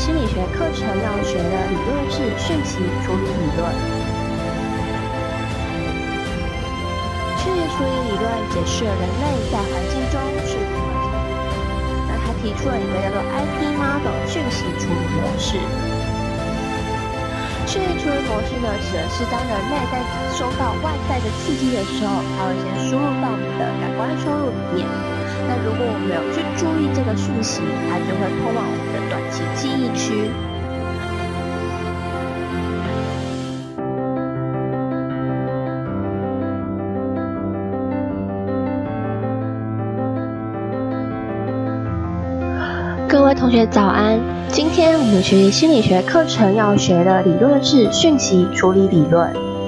心理学课程要学的理论是讯息处理理论。讯息处理理论解释了人类在环境中是如何处理。那他提出了一个叫做 IP Model 讯息处理模式。讯息处理模式呢，指的是当人类在收到外在的刺激的时候，它会先输入到我们的感官收入里面。那如果我们有去注意这个讯息，它就会通往我们的短期记忆区。各位同学早安，今天我们学习心理学课程要学的理论是讯息处理理论。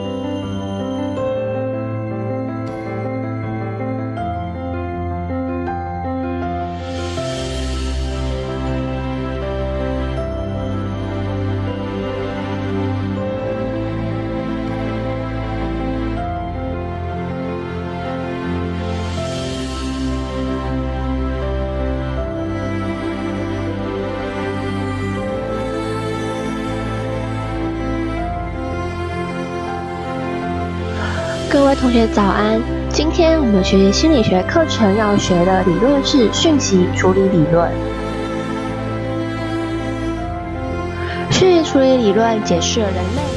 各位同学早安，今天我们学习心理学课程要学的理论是讯息处理理论。讯息处理理论解释了人类